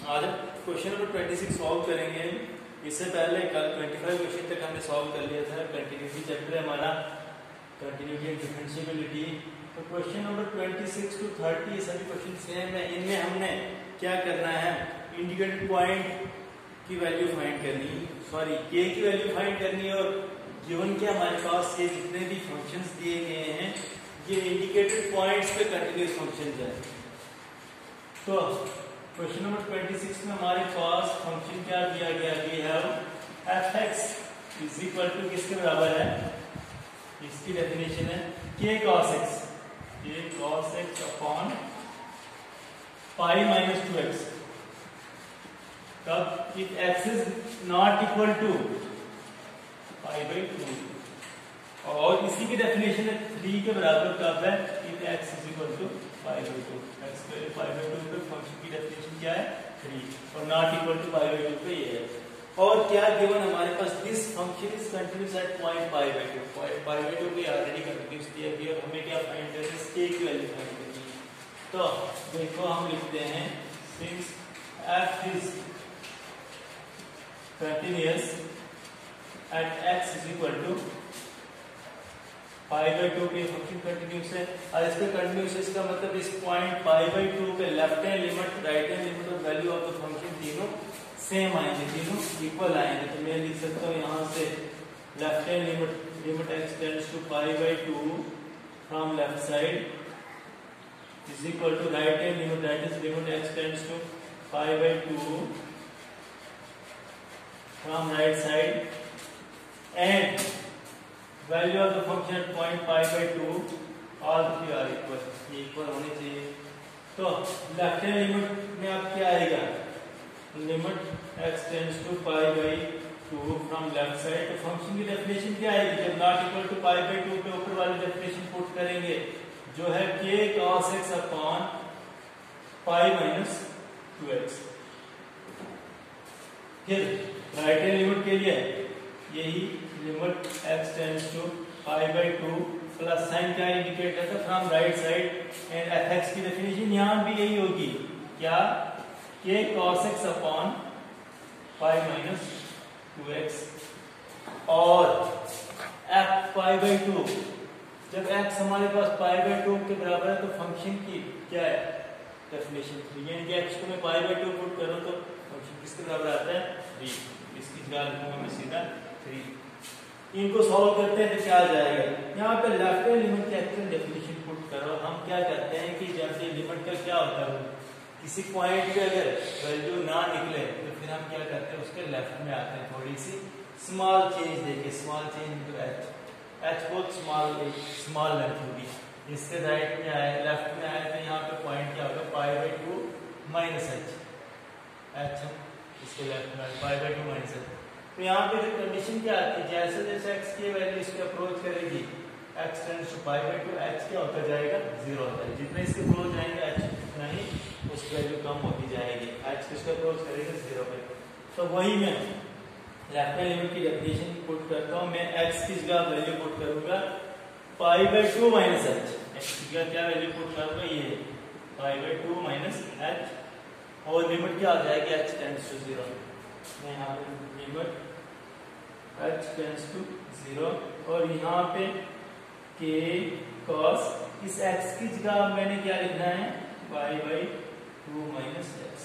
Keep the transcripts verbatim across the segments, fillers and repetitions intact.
आज question number twenty six solve करेंगे। इससे पहले कल पच्चीस क्वेश्चन तक हमने सॉल्व कर लिया था। कंटिन्यूटी चैप्टर है हमारा, कंटिन्यूटी एंड डिफरेंशिएबिलिटी। तो क्वेश्चन नंबर छब्बीस टू तीस ये सभी क्वेश्चन सेम है। इनमें हमने क्या करना है, इंडिकेटेड पॉइंट की वैल्यू फाइंड करनी, सॉरी के की वैल्यू फाइंड करनी है। और गिवन के हमारे पास ये जितने भी फंक्शंस दिए गए हैं ये इंडिकेटेड पॉइंट्स पे कंटिन्यूस फंक्शंस है। तो क्वेश्चन नंबर छब्बीस में हमारे पास फंक्शन क्या दिया गया, we have f(x) is equal to किसके बराबर है, इसकी डेफिनेशन है k cos x, k cos x upon pi minus two x. तब if x is not equal to pi by two, और इसी की डेफिनेशन है थ्री के बराबर कब है, if x is equal to pi by two. x पे पाई बाई टू पे फंक्शन की डेफिनेशन क्या है, थ्री, और not equal to pi by two पे ये है। और क्या गिवन हमारे पास, this function is continuous at point pi by two. Pi by two पे ऑलरेडी कंटिन्यूअस दिया गया और हमें क्या फाइंड करना है, k की वैल्यू फाइंड करनी है। तो देखो हम लिखते हैं since f is continuous at x is equal to pi by two पे फंक्शन कंटिन्यूअस है। और इसका कंटिन्यूअस इसका मतलब इस पॉइंट पाई बाई टू पे left hand limit, right hand limit और वैल्यू ऑफ द फंक्शन तीनों सेम आएंगे, तीनों इक्वल आएंगे। तो मैं लिख सकता हूँ यहाँ से left hand limit limit x tends to pi by two from left side is equal to right hand limit, that is limit x tends to pi by two from right side, and value of the function at point pi by two all three are equal, ये equal होने चाहिए। तो left hand limit में अब क्या आएगा, limit x tends to pi by two from left side. तो function की डेफिनेशन क्या आएगी, जब not equal to pi by two पे ऊपर वाली डेफिनेशन पुट करेंगे जो है k cos x upon pi minus two x. फिर राइट हैंड लिमिट के लिए यही limit x tends to pi by two plus sign का इंडिकेट करता है from right side, and fx की डेफिनेशन यहाँ भी यही होगी, क्या k cos x upon pi minus two x. और f पाई बाई टू, जब x हमारे पास पाई बाई टू के बराबर है तो फंक्शन की क्या है डेफिनेशन थ्री, यानी कि x को मैं पाई बाई टू पुट करूँ तो फंक्शन किसके बराबर आता है, थ्री। इसकी जगह लिखूंगा मैं सीधा थ्री। इनको सॉल्व करते हैं तो क्या आ जाएगा, यहाँ पे लेफ्ट हैंड लिमिट की एक्चुअल डेफिनेशन पुट करो। हम क्या करते हैं कि जब ये लिमिट का क्या होता है, किसी पॉइंट पे अगर वैल्यू ना निकले तो फिर हम क्या करते हैं, उसके लेफ्ट में आते हैं, थोड़ी सी स्मॉल चेंज देके, small change into h, h बहुत स्मॉल स्मॉल लेंथ होगी। इसके राइट में आए, लेफ्ट में आए तो यहाँ पे पॉइंट क्या होगा, pi by two minus h, h इसके लेफ्ट में pi by two minus h. तो यहाँ पे जो कंडीशन क्या आती है, जैसे जैसे x की वैल्यू इसके अप्रोच करेगी, x tends to pi by two, h क्या होता जाएगा, जीरो होता है। जितने इसके अप्रोच जाएंगे h उतना ही उसकी वैल्यू कम होती जाएगी, h किसके अप्रोच करेगा, जीरो पे। तो वही मैं लेफ्ट हैंड लिमिट की डेफिनेशन पुट करता हूँ। मैं x की जगह वैल्यू पुट करूंगा pi by two minus h, x की जगह क्या वैल्यू पुट करूंगा, ये pi by two minus h, और लिमिट क्या आ जाएगी, h टेंड्स टू जीरो। मैं यहाँ पे limit h tends to zero, और यहाँ पे k cos, इस x की जगह मैंने क्या लिखना है, pi by two minus x,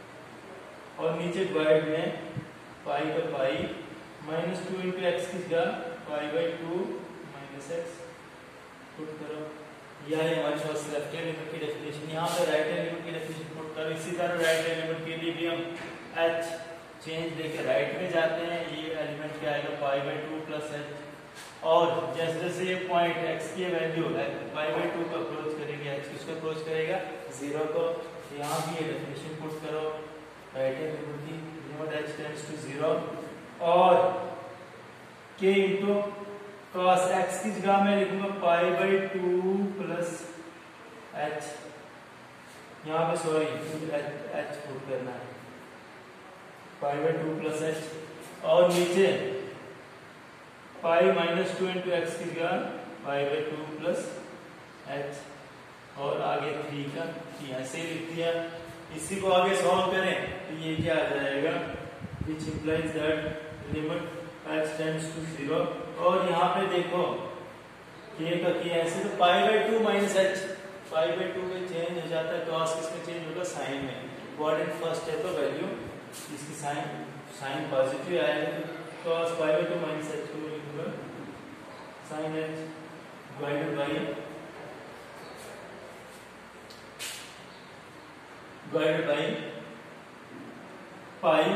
और नीचे डिवाइड में पाई का pi minus two into x की जगह pi by two minus x put करो। यह है हमारे पास लेफ्ट हैंड लिमिट की डेफिनेशन। यहाँ पे राइट हैंड लिमिट की डेफिनेशन पुट करो। इसी तरह राइट हैंड लिमिट के लिए भी हम h चेंज देके राइट में जाते हैं, ये एलिमेंट क्या आएगा, pi by two plus h, और जैसे जैसे ये पॉइंट x की वैल्यू है पाई बाई टू को अप्रोच करेगी, h किसको अप्रोच करेगा, जीरो को। यहाँ भी ये डेफिनेशन पुट करो, राइट हैंड लिमिट की limit h tends to zero, और k इंटू cos x की जगह मैं लिखूंगा pi by two plus h, यहाँ पे सॉरी h पुट करना है, pi by two plus h, और नीचे pi minus two into x की जगह pi by two plus h, और आगे थ्री का थ्री ऐसे ही लिख दिया। इसी को आगे सॉल्व करें तो ये क्या आ जाएगा, which implies that limit x tends to zero। और यहाँ पे देखो k का k ऐसे तो pi by two minus h, pi by two में चेंज हो जाता है, cos किसमें चेंज होगा, साइन में। कोऑर्डिनेट फर्स्ट है तो वैल्यू इसकी साइन साइन पॉजिटिव आएगा, तो cos pi by two minus h को लिखूंगा sine h divided by divided by pi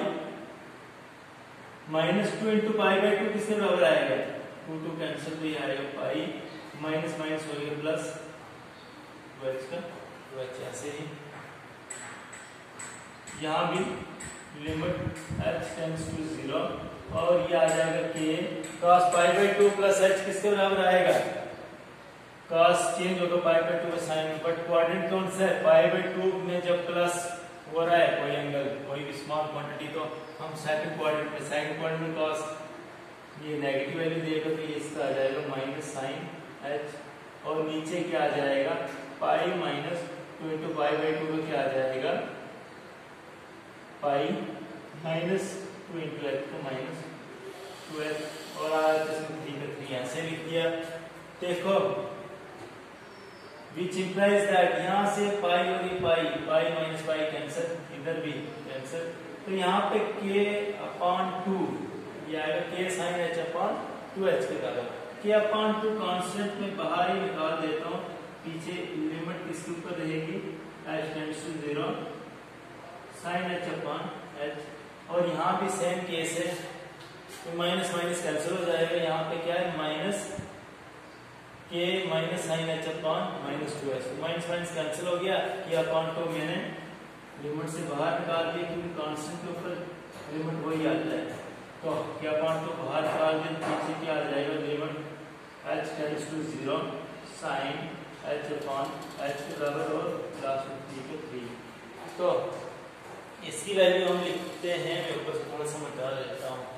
minus two into pi by two किसके बराबर आएगा, टू टू कैंसिल भी आएगा, पाई माइनस माइनस हो गया प्लस टू एच का टू एच। ऐसे ही यहाँ भी limit h tends to zero और ये आ जाएगा k cos pi by two plus h किसके बराबर आएगा, cos चेंज होगा पाई बाई टू में साइन, बट कोऑर्डिनेट कौन सा है, पाई बाई टू में जब प्लस हो रहा है कोई एंगल कोई भी स्मॉल क्वांटिटी तो हम सेकंड क्वाड्रेंट में सेकंड क्वाड्रेंट में cos ये नेगेटिव वैल्यू देगा तो ये इसका आ जाएगा माइनस साइन h और नीचे क्या आ जाएगा pi minus two into pi by two में क्या आ जाएगा pi minus two into h तो माइनस टू एच और आज इसमें थ्री का थ्री ऐसे लिख दिया। देखो which implies that यहाँ से पाई और ये पाई पाई माइनस पाई कैंसिल, इधर भी कैंसिल, तो यहाँ पे k अपॉन टू ये आएगा k sine h upon two h के बराबर, k अपॉन टू कांस्टेंट में बाहर ही निकाल देता हूँ, पीछे लिमिट किसके ऊपर रहेगी h tends to zero sine h upon h, और यहाँ भी सेम केस है तो माइनस माइनस कैंसिल हो जाएगा, यहाँ पे क्या है minus k minus sine h upon minus two h, minus minus cancel हो गया, k अपॉन टू मैंने लिमिट से बाहर निकाल दिया क्योंकि कांस्टेंट के ऊपर लिमिट वही आता है, तो k अपॉन टू बाहर निकाल दें, पीछे क्या आ जाएगा limit h tends to zero sine h upon h के बराबर और लास्ट में थ्री को थ्री। तो इसकी वैल्यू हम लिखते हैं, मैं ऊपर से थोड़ा सा मिटा देता हूँ,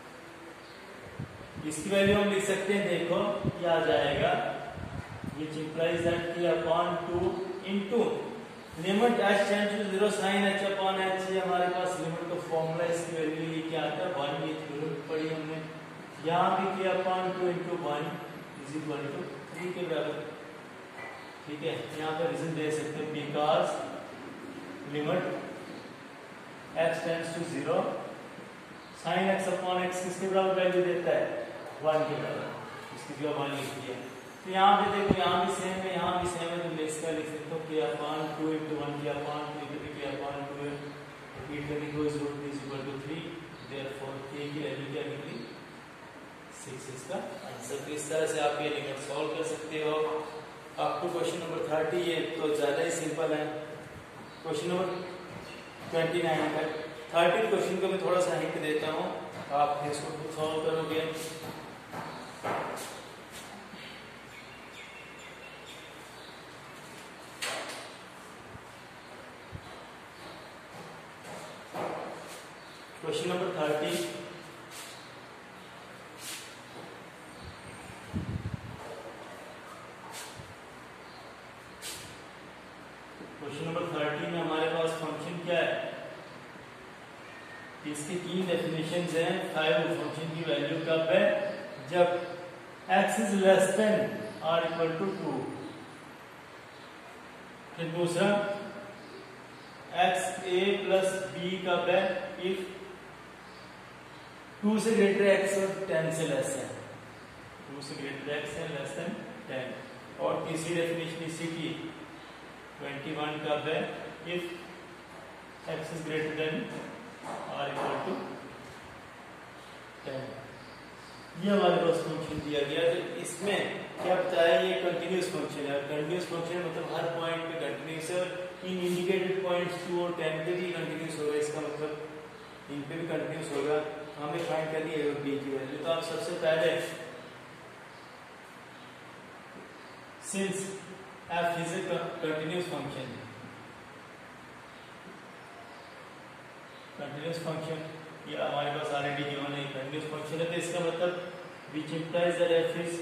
इसकी वैल्यू हम लिख सकते हैं, देखो क्या आ जाएगा which implies that k upon two into limit h tends to zero sin h upon h, ये हमारे पास लिमिट का फॉर्मूला, इसकी वैल्यू ये क्या आता है वन, ये लिमिट पढ़ी हमने, यहाँ भी k upon two into one is equal to three के बराबर, ठीक है। यहाँ पे रीजन दे सकते हैं because limit h tends to zero sin x upon x किसके बराबर वैल्यू देता है वन के बराबर, इसकी जगह वन लिख दिया। तो यहाँ पे देखो यहाँ भी सेम है, यहाँ भी सेम है, तो मैं इसका लिख सकता हूँ k upon two into one k upon two into k upon two repeat करने के बाद root is equal to three, therefore k की वैल्यू क्या निकली सिक्स, इसका आंसर। तो इस तरह से आप ये लिमिट सॉल्व कर सकते हो। Up to question number thirty, ये तो ज्यादा ही सिंपल है। क्वेश्चन नंबर ट्वेंटी नाइन तक, थर्टी क्वेश्चन को मैं थोड़ा सा हिंट देता हूँ, आप इसको खुद सॉल्व करोगे। Question number thirty, question number thirty में हमारे पास फंक्शन क्या है, इसकी तीन डेफिनेशंस हैं। फाइव फंक्शन की वैल्यू कब है, जब x is less than or equal to two. फिर दूसरा x a प्लस b कब है, इफ टू से ग्रेटर x और टेन से लेस है, टू से ग्रेटर x है लेस देन टेन। और तीसरी डेफिनेशन इसी की ट्वेंटी वन कब है, if x is greater than or equal to ten. ये हमारे पास फंक्शन दिया गया, तो इसमें क्या बताया, ये कंटिन्यूअस फंक्शन है। कंटिन्यूअस फंक्शन मतलब हर पॉइंट पे कंटिन्यूअस है, इन इंडिकेटेड पॉइंट्स टू और टेन पे भी कंटिन्यूअस होगा, इसका मतलब इन पे भी कंटिन्यूअस होगा। हमें फाइंड करनी है बी की वैल्यू। तो आप सबसे पहले since f is a continuous function, continuous function ये हमारे पास ऑलरेडी गिवन है, कंटिन्यूअस फंक्शन है, तो इसका मतलब which implies that f is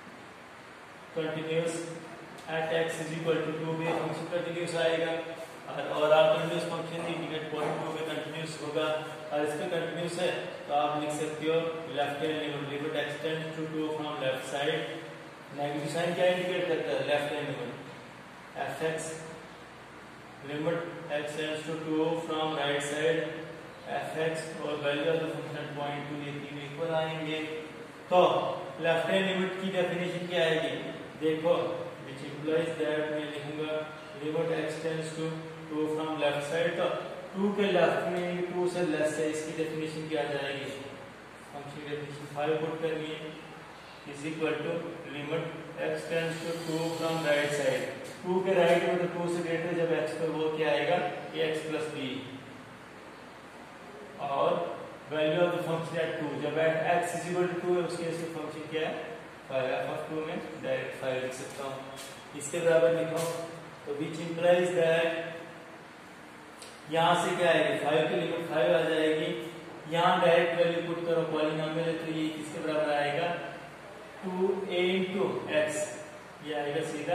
continuous at x is equal to two पे फंक्शन कंटिन्यूअस आएगा। और overall continuous function indicate point two पे कंटिन्यूस होगा और इसका कंटिन्यूस है तो आप लिख सकते हो left hand limit limit x tends to two from left side. Negative sign क्या इंडिकेट करता है? Left hand limit f x limit x tends to two from right side f x और value of the function point two ये तीन equal आएंगे। तो left hand limit की definition क्या आएगी? देखो व्हिच इंप्लाइज दैट मैं लिखूंगा limit x tends to two from left side. तो टू के लेफ्ट में टू से लेस है, इसकी डेफिनेशन क्या आ जाएगी? फंक्शन डेफिनेशन फाइव पुट करनी है is equal to limit x tends to two from right side. Two के राइट में तो टू से ग्रेटर जब x पर वो क्या आएगा? x प्लस बी और value of the function at two जब at x is equal to two है उसके लिए फंक्शन क्या है? फाइव। एफ ऑफ टू में डायरेक्ट फाइव लिख सकता हूँ। इसके बराबर लिखो तो विच इंप्लाइज दैट यहाँ से क्या आएगी? फाइव की लिमिट फाइव आ जाएगी। यहाँ डायरेक्ट वैल्यू पुट करो पॉलिनोमियल है तो ये किसके बराबर आएगा? Two a into x. ये आएगा सीधा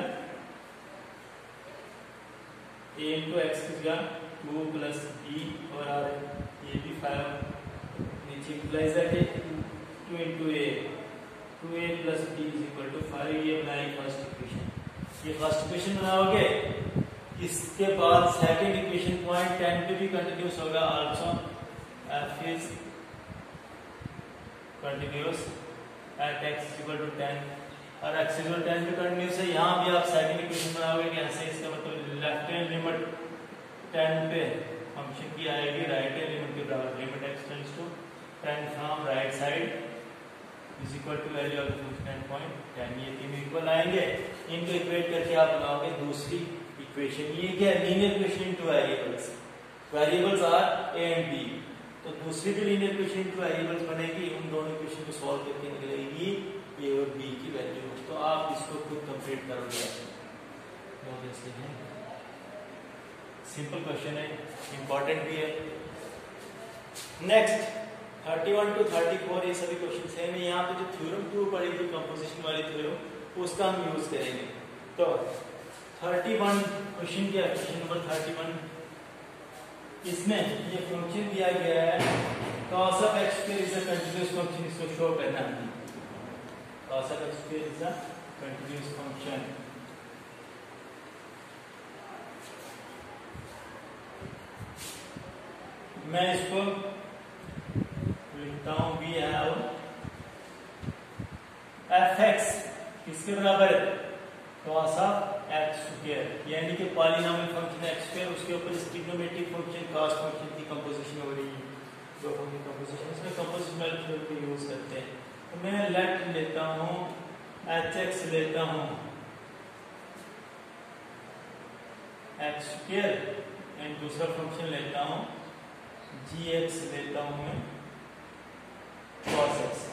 ए इंटू एक्स किसका? टू प्लस बी और आर ये भी फाइव नीचे implies that two into a two a plus b is equal to five. ये बनाएगी फर्स्ट इक्वेशन। ये फर्स्ट इक्वेशन बनाओगे। इसके बाद सेकंड इक्वेशन पॉइंट टेन पे भी कंटिन्यूस होगा also f is continuous at x is equal to ten और x इक्वल टेन पे कंटिन्यूस है। यहाँ भी आप सेकंड इक्वेशन बनाओगे कैसे? इसका मतलब लेफ्ट हैंड लिमिट टेन पे फंक्शन की आएगी राइट हैंड लिमिट के बराबर limit x tends to ten from right side is equal to value of the function point ten. ये तीन इक्वल आएंगे। इनको इक्वेट करके आप बनाओगे दूसरी इक्वेशन। ये क्या है? Linear equation in two variables. Variables are a and b. तो दूसरी जो लीनियर इक्वेशन इनटू वेरिएबल्स बनेगी उन दोनों इक्वेशन को सॉल्व करके निकलेगी ए और बी की वैल्यू। तो आप इसको खुद कंप्लीट करोगे। सिंपल क्वेश्चन है, इंपॉर्टेंट भी है। Next thirty one two thirty four ये सभी क्वेश्चन सेम है। यहाँ पे जो थ्योरम टू पढ़ी थी कंपोजिशन वाली थ्योरम उसका हम यूज करेंगे। तो थर्टी वन क्वेश्चन क्या है? क्वेश्चन नंबर थर्टी वन इसमें ये फंक्शन दिया गया है cos of x square is a continuous function। इसको शो करना है cos of x square is a continuous function। मैं इसको लिखता हूं वी हैव fx किसके बराबर है? cos of x square यानी कि पॉलिनोमियल फंक्शन x square उसके ऊपर ट्रिग्नोमेट्रिक फंक्शन cos फंक्शन की कंपोजिशन हो रही है। जो फंक्शन कंपोजिशन इसमें कंपोजिशन मेथड को यूज करते हैं। तो मैं लेट लेता हूं hx लेता हूं x square एंड दूसरा फंक्शन लेता हूं gx लेता हूं मैं cos x।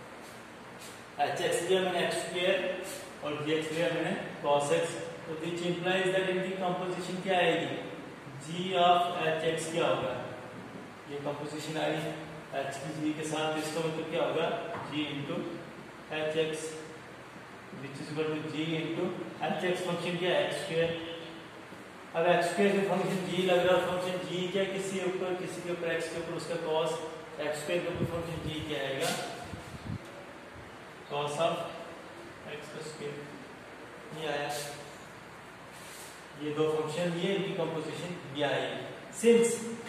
hx लिया मैंने x square और gx लिया मैंने cos x। तो दिस इंप्लाइज दैट इनकी कंपोजिशन क्या आएगी? g ऑफ hx क्या होगा? ये कंपोजिशन आई h की g के साथ, इसका मतलब क्या होगा? g into hx which is equal to g into hx। Function क्या है? x square। अब x square के फंक्शन g लग रहा है। फंक्शन g क्या किसी ऊपर किसी के ऊपर x के ऊपर उसका cos x square के ऊपर फंक्शन g क्या आएगा? cos of x square। ये आया। ये दो फंक्शन ये इनकी कंपोजिशन ये आएगी। सिंस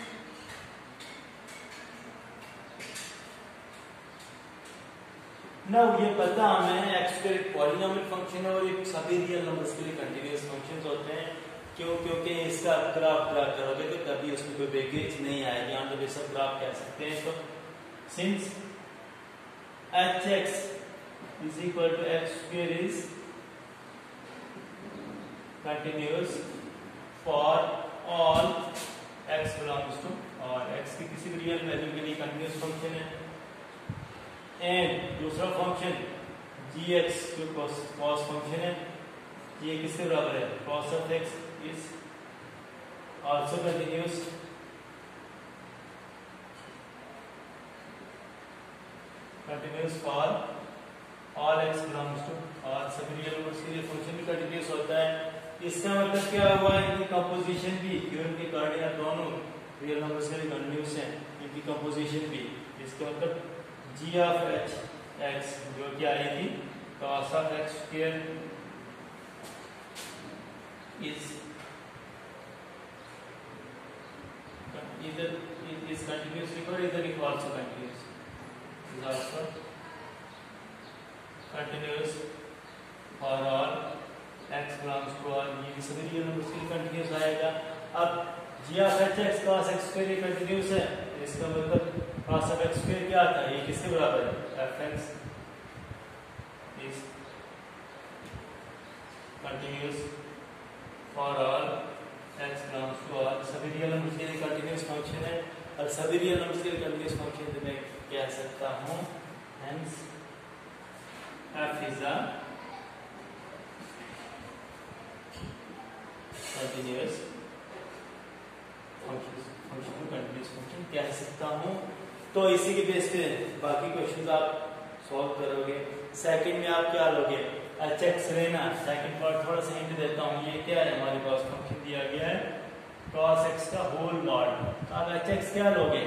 नाउ ये पता हमें x स्क्वायर एक पॉलिनोमियल फंक्शन है और ये सभी रियल नंबर्स के लिए कंटीन्यूअस फंक्शंस होते हैं। क्यों? क्योंकि इसका ग्राफ ड्रा करोगे तो कभी उसमें कोई ब्रेकेज नहीं आएगी। यहाँ तो बेसिक ग्राफ कह सकते हैं। तो since hx is equal to x square is continuous for all x belongs to और x की किसी भी रियल वैल्यू के लिए कंटीन्यूअस फंक्शन है। एंड दूसरा फंक्शन gx जो cos फंक्शन है ये किसके बराबर है? cos of x is also continuous continuous for all x belongs to और सभी रियल नंबर्स के लिए फंक्शन भी कंटीन्यूअस होता है। इसका मतलब क्या हुआ, इनकी कंपोजिशन भी गिवन के कार्डिनल दोनों रियल नंबर्स के लिए कंटिन्यूअस है, इनकी कंपोजिशन भी। इसका मतलब g ऑफ h x जो कि आई थी cos of x square is either is continuous or either is also continuous, is also continuous for all x belongs to all, ये सभी रियल नंबर्स के लिए कंटिन्यूअस आएगा। अब g of h x cos x square ये continuous है, इसका मतलब cos of x square क्या आता है, ये किसके बराबर है, fx is continuous for all x belongs to all, सभी रियल नंबर्स के लिए कंटिन्यूअस फंक्शन है। और सभी रियल नंबर्स के लिए कंटिन्यूअस फंक्शन तो मैं कह सकता हूँ hence f is a continuous function, function को कंटिन्यूअस फंक्शन कह सकता हूँ। तो इसी के बेस पे बाकी क्वेश्चंस आप सॉल्व करोगे। सेकंड में आप क्या लोगे, एच एक्स लेना। सेकंड पार्ट थोड़ा सा हिंट देता हूँ, ये क्या है, हमारे पास फंक्शन दिया गया है cos x का होल मॉड। अब एच एक्स क्या लोगे,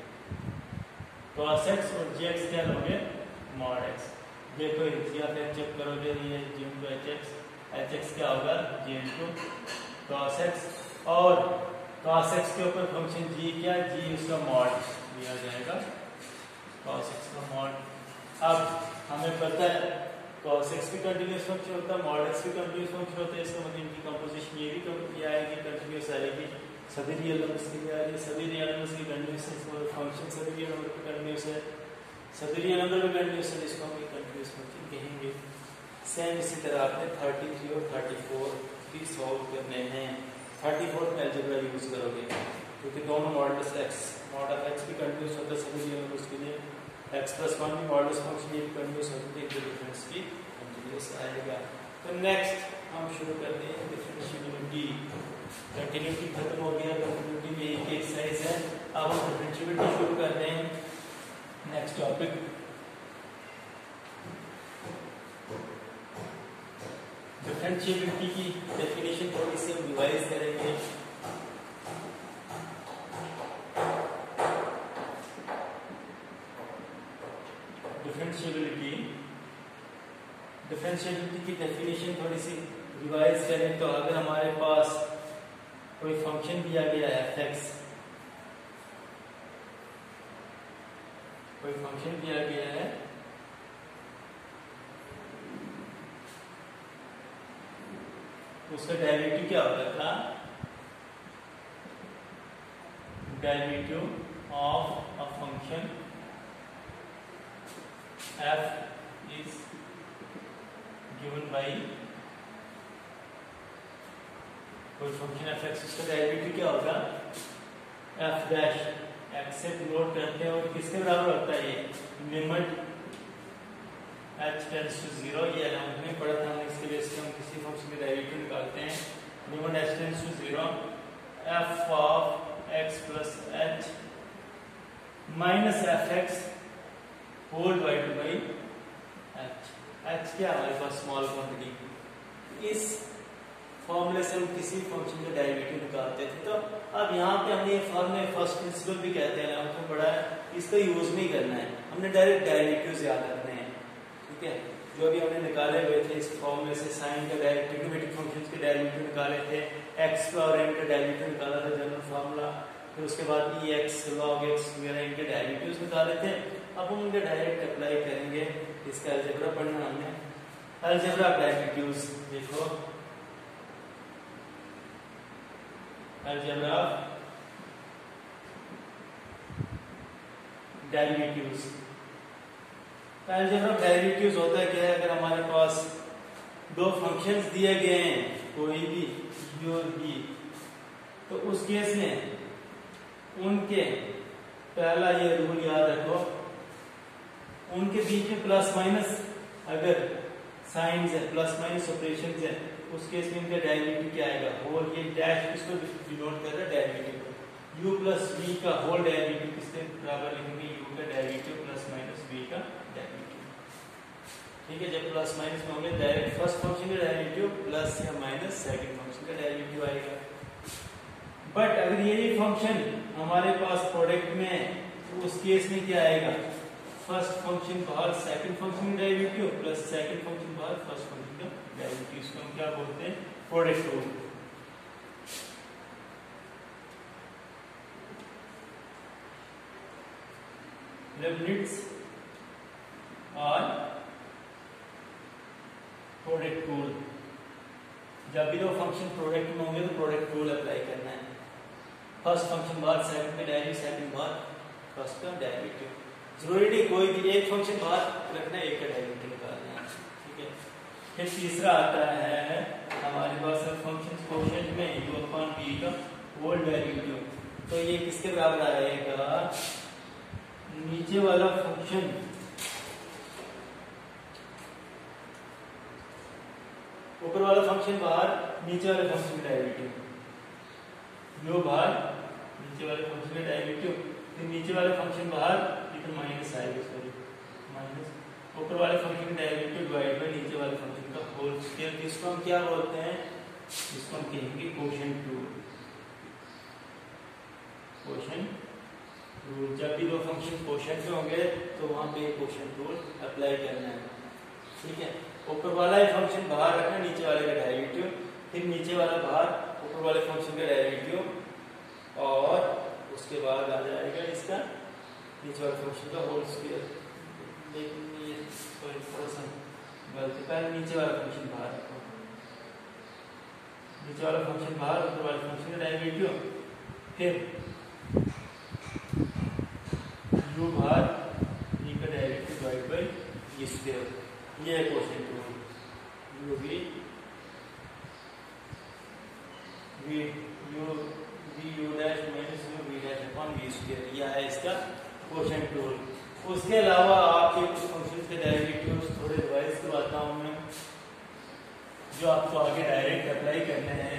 cos x, और जी एक्स क्या लोगे, मॉड x। देखो जी आप चेक करोगे, ये g into h x, h x क्या होगा, जी इनटू cos x, और cos x के ऊपर फंक्शन g क्या, g उसका मॉड दिया जाएगा, cos x का मॉड। अब हमें पता है cos x भी कंटिन्यूअस फंक्शन होता है, mod x भी कंटिन्यूअस फंक्शन होता है, इसका मतलब इनकी कंपोजिशन ये भी ये आएगी कंटिन्यूअस आएगी, सभी रियल नंबर्स के लिए आ रही है, सभी रियल नंबर्स की कंटिन्यूअस है, फंक्शन सभी रियल नंबर पे कंटिन्यूअस है, सभी रियल नंबर पे कंटिन्यूअस है, इसको हम कंटिन्यूअस फंक्शन कहेंगे। सेम इसी तरह आपने थर्टी थ्री और थर्टी फोर भी सॉल्व करने हैं। थर्टी फोर में अलजेब्रा यूज करोगे क्योंकि दोनों modulus x mod of x भी कंटिन्यूअस होता है सभी रियल नंबर्स के लिए, x प्लस वन भी मॉडल्स फंक्शन ये कंटिन्यूअस होता है, एक डिफरेंस की कंटिन्यूअस आएगा। तो नेक्स्ट हम शुरू करते हैं डिफरेंशिएबिलिटी। कंटिन्यूटी खत्म हो गया, कंटिन्यूटी में एक एक्सरसाइज है, अब हम डिफरेंशिएबिलिटी शुरू करते हैं। नेक्स्ट टॉपिक डिफरेंशिएबिलिटी की डेफिनेशन थोड़ी सी हम रिवाइज करेंगे। डिफरेंशिएबिलिटी डिफरेंशिएबिलिटी की डेफिनेशन थोड़ी सी रिवाइज करें तो अगर हमारे पास कोई फंक्शन दिया गया है fx, कोई फंक्शन दिया गया है उसका डेरिवेटिव क्या होता था, derivative of a function f is given by कोई फंक्शन fx, उसका डेरिवेटिव क्या होगा, f डैश x से डिनोट करते हैं और किसके बराबर होता है, ये limit h tends to zero, ये हमने पढ़ा था, इसके लिए हम किसी फंक्शन के डेरिवेटिव निकालते हैं, limit h tends to zero f of x plus h minus fx whole divided by h। h क्या हमारे पास स्मॉल क्वांटिटी, इस फॉर्मूले से हम किसी फंक्शन का डेरिवेटिव निकालते थे। तो अब यहाँ पे हमने ये फॉर्मूले फर्स्ट प्रिंसिपल भी कहते हैं, हमको पढ़ा है, इसका यूज नहीं करना है, हमने डायरेक्ट डेरिवेटिव्स याद रखने हैं, ठीक है। जो भी हमने निकाले हुए थे इस फॉर्मूले से, साइन का डेरिवेटिव, ट्रिग्नोमेट्रिक फंक्शंस के डेरिवेटिव निकाले थे, x का और n का डेरिवेटिव निकाला था जनरल फार्मूला, फिर उसके बाद e x log x वगैरह इनके डेरिवेटिव्स निकाले थे। अब हम उनके डायरेक्ट अप्लाई करेंगे, इसका अलजेब्रा पढ़ना हमने, अलजेब्रा डेरिवेटिव्स देखो, अलजेब्रा डेरिवेटिव्स। अलजेब्रा डेरिवेटिव्स होता है क्या है, अगर हमारे पास दो फंक्शंस दिए गए हैं कोई भी u और b, तो उस केस में उनके पहला ये रूल याद रखो, उनके बीच में प्लस माइनस अगर साइंस है, प्लस माइनस ऑपरेशंस है, उस केस में इनका डेरिवेटिव क्या आएगा, होल, ये डैश इसको डिनोट कर रहा है डेरिवेटिव, u प्लस v का होल डेरिवेटिव किसके बराबर लिखेंगे, u का डेरिवेटिव प्लस माइनस v का डेरिवेटिव, ठीक है। जब प्लस माइनस में होंगे डायरेक्ट फर्स्ट फंक्शन का डेरिवेटिव प्लस या माइनस सेकंड फंक्शन फंक्शन का डेरिवेटिव आएगा। बट अगर यही फंक्शन हमारे पास प्रोडक्ट में है तो उस केस में क्या आएगा, फर्स्ट फंक्शन बाहर सेकंड फंक्शन का डेरिवेटिव प्लस सेकंड फंक्शन बाहर फर्स्ट फंक्शन का डेरिवेटिव, इसको हम क्या बोलते हैं, प्रोडक्ट रूल। लेibniz और प्रोडक्ट रूल, जब भी दो फंक्शन प्रोडक्ट में होंगे तो प्रोडक्ट रूल अप्लाई करना है। फर्स्ट फंक्शन बाहर सेकंड का डेरिवेटिव, सेकंड बाहर फर्स्ट का डेरिवेटिव। जरूरी नहीं कोई भी एक फंक्शन बाहर रखना है, एक का डेरिवेटिव निकालना है, ठीक है। फिर तीसरा आता है हमारे पास फंक्शन कोशेंट में u अपॉन v का होल डेरिवेटिव, तो ये किसके बराबर आएगा, नीचे वाला फंक्शन ऊपर वाला फंक्शन बाहर नीचे वाले फंक्शन का डेरिवेटिव, जो बाहर नीचे वाले फंक्शन का डेरिवेटिव, फिर नीचे वाले फंक्शन बाहर इधर माइनस आएगा, सॉरी माइनस ऊपर वाले फंक्शन का डेरिवेटिव डिवाइड बाय नीचे वाले फंक्शन का होल स्क्वायर, जिसको हम क्या बोलते हैं, इसको हम कहेंगे कोशेंट रूल। कोशेंट रूल, जब भी दो फंक्शन कोशेंट में होंगे तो वहां पे कोशेंट रूल अप्लाई करना है, ठीक है। ऊपर वाला ही फंक्शन बाहर रखना नीचे वाले का डेरिवेटिव, फिर नीचे वाला बाहर ऊपर वाले फंक्शन का डेरिवेटिव, और उसके बाद आ जाएगा इसका नीचे वाले फंक्शन का होल स्क्वायर। लेकिन ये सॉरी थोड़ा सा गलती, पहले नीचे वाला फंक्शन बाहर रखो, नीचे वाला फंक्शन बाहर ऊपर वाले फंक्शन का डेरिवेटिव, फिर u बाहर e का डेरिवेटिव डिवाइड बाय ये स्क्वायर, ये है कोशेंट रूल। u भी v u v u dash minus u v dash upon v square, यह है इसका कोशेंट रूल। उसके अलावा आपके कुछ फंक्शंस के डेरिवेटिव्स थोड़े रिवाइज करवाता हूं मैं, जो आपको आगे डायरेक्ट अप्लाई करने हैं।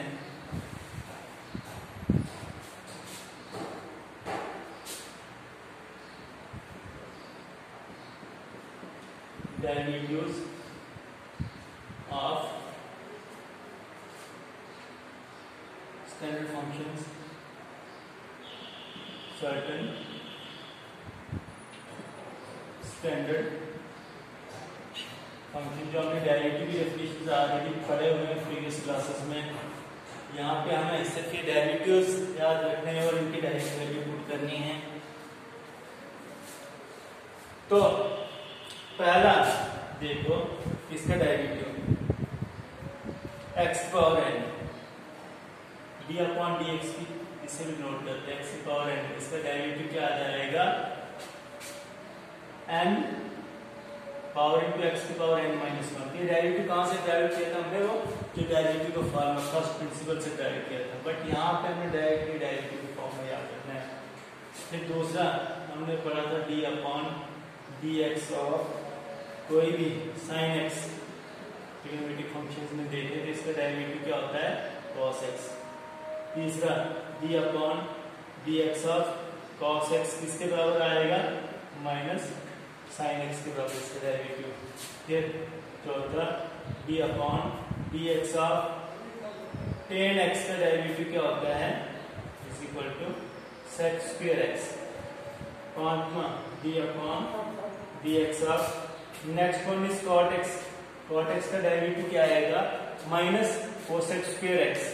Derivatives of standard functions, certain standard function, जो हमने डेरिवेटिव की डेफिनेशन ऑलरेडी पढ़े हुए हैं प्रीवियस क्लासेस में। यहाँ पे हमें सिर्फ ये डेरिवेटिव्स याद रखने हैं और इनकी डायरेक्ट वैल्यू पुट करनी है। तो पहला देखो इसका derivative x power n d upon d x की, इसे भी नोट करते हैं, x पावर n, इसका डेरिवेटिव क्या आ जाएगा, n पावर इनटू x की पावर n माइनस वन। ये डेरिवेटिव कहाँ से डेराइव किया था हमने, वो जो डेरिवेटिव का फॉर्मूला फर्स्ट प्रिंसिपल से डेराइव किया था, बट यहाँ पे हमने डायरेक्टली डेरिवेटिव के फॉर्म में याद करना है। फिर दूसरा हमने पढ़ा था d upon d x of कोई भी sin x, ट्रिग्नोमेट्रिक फंक्शंस में देखे थे, इसका डेरिवेटिव क्या होता है, cos x। तीसरा d upon d x of cos x किसके बराबर आएगा, माइनस sin x के बराबर इसका डेरिवेटिव। फिर चौथा d upon d x of tan x का डेरिवेटिव क्या होता है, is equal to sec square x। पांचवा d upon d x of, next one is cot x, cot x का डेरिवेटिव क्या आएगा, माइनस cosec स्क्वायर x।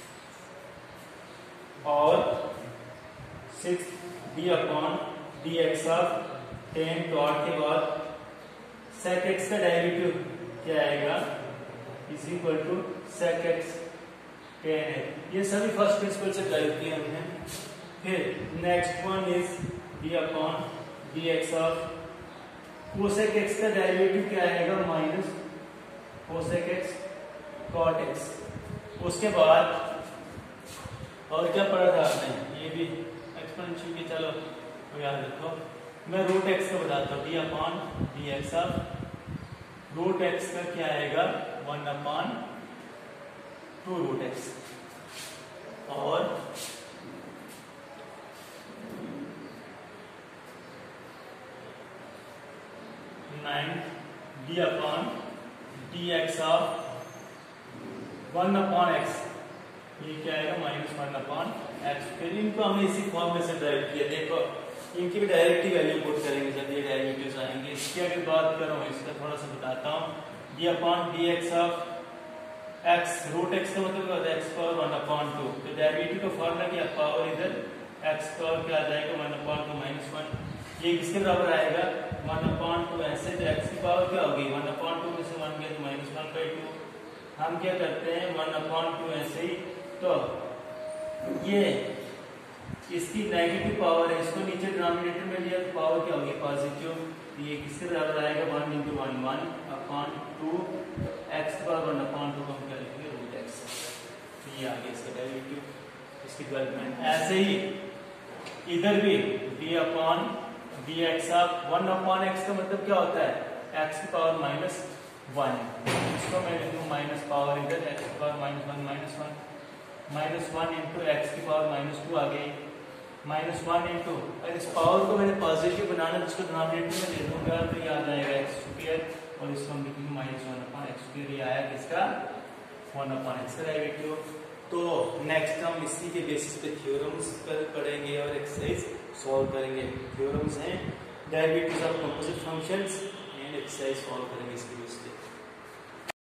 और six d upon d x of tan cot के बाद sec x का derivative क्या आएगा, is equal to sec x tan x। ये सभी फर्स्ट प्रिंसिपल से ड्राइव किए हमने। फिर next one is d upon d x of cosec x का डेरिवेटिव क्या आएगा, minus cosec x cot x। उसके बाद और क्या पढ़ा था आपने, ये भी एक्सपोनेंशियल के, चलो तो याद रखो, मैं रूट x का बताता हूँ, d upon d x of root x का क्या आएगा, one upon two root x। और nine d upon d x of one upon x, ये क्या आएगा minus one upon x square. इनको हमने इसी फॉर्म में से ड्राइव किया। देखो इनकी भी डायरेक्ट ही वैल्यू पुट करेंगे जब ये डेरिवेटिव्स आएंगे। इसकी अगर बात करूं इसका थोड़ा सा बताता हूं। ये upon d x of x root x का मतलब क्या होता है x power one upon two. तो डेरिवेटिव का फॉर्मूला क्या पावर इधर एक्स पावर क्या आ जाएगा one upon two minus one. ये किसके बराबर आएगा वन अपॉन टू। ऐसे तो एक्स की पावर क्या होगी वन अपॉन टू में से वन गया तो माइनस वन बाई टू। हम क्या करते हैं वन अपॉन टू ऐसे ही। तो ये इसकी नेगेटिव पावर है, इसको नीचे डिनोमिनेटर में लिया तो पावर क्या होगी पॉजिटिव। तो ये किसके बराबर आएगा one into one one upon two x power one upon two हम करेंगे रूट एक्स। तो ये आ गया इसका डेरिवेटिव इसकी डेवलपमेंट। ऐसे ही इधर भी d upon d x of one upon x का मतलब क्या होता है एक्स की पावर माइनस वन। इसको मैं लिख दूं माइनस पावर इधर एक्स की power minus one minus one minus one into x की पावर माइनस टू आ गई माइनस वन इंटू। अगर इस पावर को मैंने पॉजिटिव बनाना है जिसको डिनोमिनेटर में ले दूंगा तो ये आ जाएगा एक्स स्क्वायर और इसको हम लिखेंगे minus one upon x square. ये आया किसका वन अपॉन एक्स का डेरिवेटिव। तो नेक्स्ट हम इसी के बेसिस पे थ्योरम्स पर पढ़ेंगे और एक्सरसाइज सॉल्व करेंगे। थ्योरम्स हैं derivatives of composite functions and exercise solve करेंगे इसके बेसिस पे।